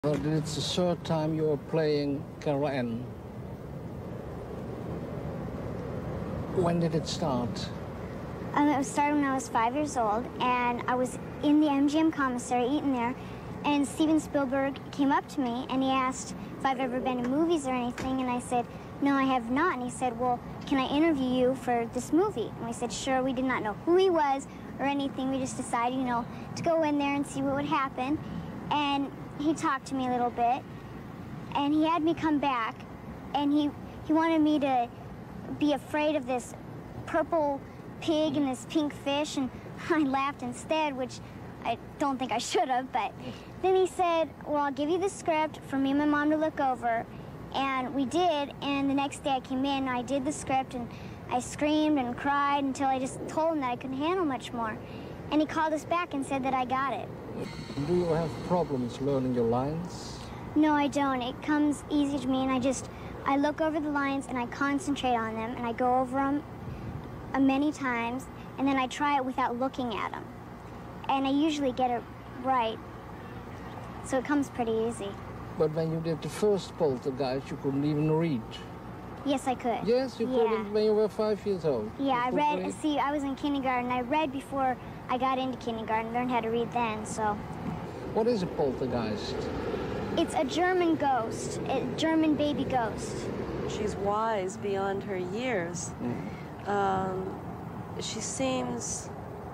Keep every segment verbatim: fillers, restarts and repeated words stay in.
Well, it's the third time you're playing Carol Anne. When did it start? Um, it started when I was five years old, and I was in the M G M commissary eating there, and Steven Spielberg came up to me, and he asked if I've ever been to movies or anything, and I said, no, I have not. And he said, well, can I interview you for this movie? And we said, sure. We did not know who he was or anything. We just decided, you know, to go in there and see what would happen. And he talked to me a little bit, and he had me come back, and he, he wanted me to be afraid of this purple pig and this pink fish, and I laughed instead, which I don't think I should have, but then he said, well, I'll give you the script for me and my mom to look over, and we did, and the next day I came in, I did the script, and I screamed and cried until I just told him that I couldn't handle much more, and he called us back and said that I got it. Do you have problems learning your lines? No, I don't. It comes easy to me, and I just, I look over the lines, and I concentrate on them, and I go over them uh, many times, and then I try it without looking at them. And I usually get it right, so it comes pretty easy. But when you did the first Poltergeist, you couldn't even read. Yes, I could. Yes, you yeah. couldn't when you were five years old. Yeah, I read, read? see, I was in kindergarten. I read before I got into kindergarten, learned how to read then, so. What is a poltergeist? It's a German ghost, a German baby ghost. She's wise beyond her years. Mm. Um, she seems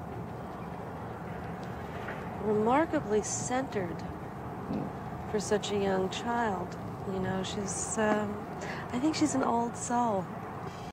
remarkably centered mm. for such a young child. You know, she's, um, I think she's an old soul.